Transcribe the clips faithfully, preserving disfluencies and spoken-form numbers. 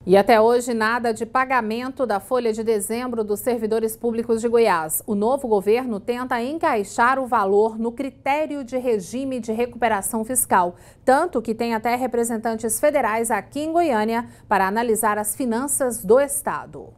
E até hoje, nada de pagamento da folha de dezembro dos servidores públicos de Goiás. O novo governo tenta encaixar o valor no critério de regime de recuperação fiscal. Tanto que tem até representantes federais aqui em Goiânia para analisar as finanças do estado.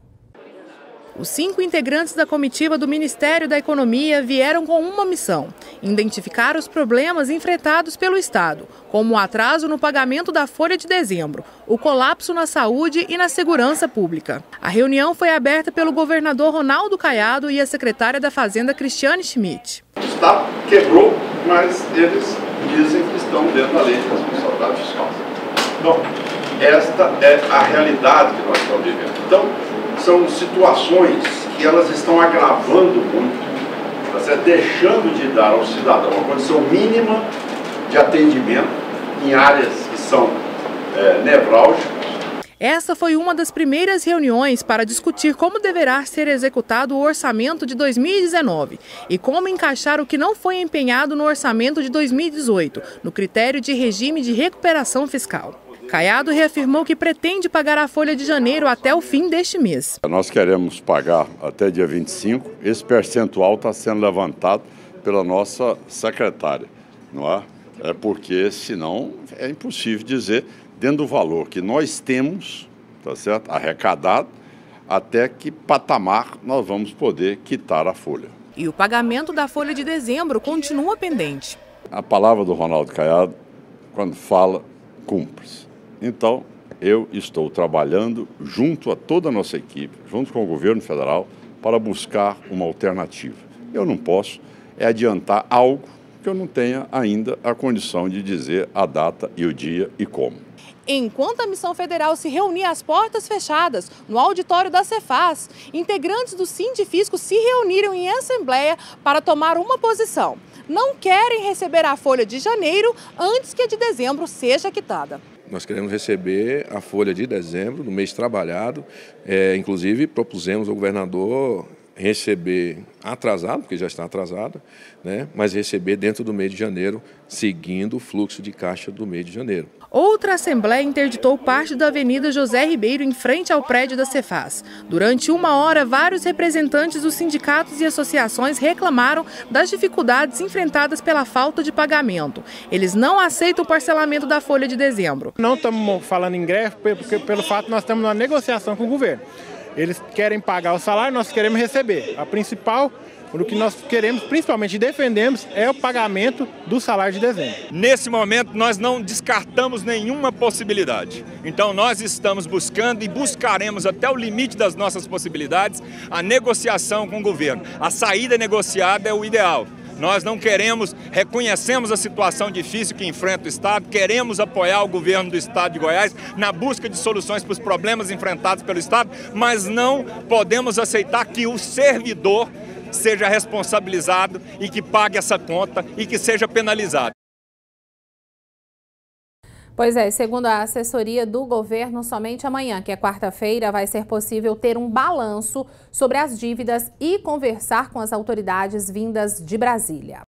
Os cinco integrantes da comitiva do Ministério da Economia vieram com uma missão: identificar os problemas enfrentados pelo Estado, como o atraso no pagamento da folha de dezembro, o colapso na saúde e na segurança pública. A reunião foi aberta pelo governador Ronaldo Caiado e a secretária da Fazenda, Cristiane Schmidt. O Estado quebrou, mas eles dizem que estão dentro da lei de responsabilidade fiscal. Então, esta é a realidade que nós estamos vivendo. Então, são situações que elas estão agravando muito, tá certo? Deixando de dar ao cidadão uma condição mínima de atendimento em áreas que são é, nevrálgicas. Essa foi uma das primeiras reuniões para discutir como deverá ser executado o orçamento de dois mil e dezenove e como encaixar o que não foi empenhado no orçamento de dois mil e dezoito, no critério de regime de recuperação fiscal. Caiado reafirmou que pretende pagar a folha de janeiro até o fim deste mês. Nós queremos pagar até dia vinte e cinco. Esse percentual está sendo levantado pela nossa secretária, não é? É porque, senão, é impossível dizer, dentro do valor que nós temos, tá certo, arrecadado, até que patamar nós vamos poder quitar a folha. E o pagamento da folha de dezembro continua pendente. A palavra do Ronaldo Caiado, quando fala, cumpre-se. Então, eu estou trabalhando junto a toda a nossa equipe, junto com o governo federal, para buscar uma alternativa. Eu não posso é adiantar algo que eu não tenha ainda a condição de dizer a data e o dia e como. Enquanto a missão federal se reunia às portas fechadas, no auditório da Cefaz, integrantes do Sindifisco se reuniram em assembleia para tomar uma posição. Não querem receber a folha de janeiro antes que a de dezembro seja quitada. Nós queremos receber a folha de dezembro, no mês trabalhado. É, inclusive, propusemos ao governador receber atrasado, porque já está atrasado, né? Mas receber dentro do mês de janeiro, seguindo o fluxo de caixa do mês de janeiro. Outra assembleia interditou parte da Avenida José Ribeiro em frente ao prédio da Cefaz. Durante uma hora, vários representantes dos sindicatos e associações reclamaram das dificuldades enfrentadas pela falta de pagamento. Eles não aceitam o parcelamento da folha de dezembro. Não estamos falando em greve porque, pelo fato de nós estamos numa negociação com o governo. Eles querem pagar o salário, nós queremos receber. A principal, o que nós queremos, principalmente defendemos, é o pagamento do salário de dezembro. Nesse momento, nós não descartamos nenhuma possibilidade. Então, nós estamos buscando e buscaremos até o limite das nossas possibilidades a negociação com o governo. A saída negociada é o ideal. Nós não queremos, reconhecemos a situação difícil que enfrenta o Estado, queremos apoiar o governo do Estado de Goiás na busca de soluções para os problemas enfrentados pelo Estado, mas não podemos aceitar que o servidor seja responsabilizado e que pague essa conta e que seja penalizado. Pois é, segundo a assessoria do governo, somente amanhã, que é quarta-feira, vai ser possível ter um balanço sobre as dívidas e conversar com as autoridades vindas de Brasília.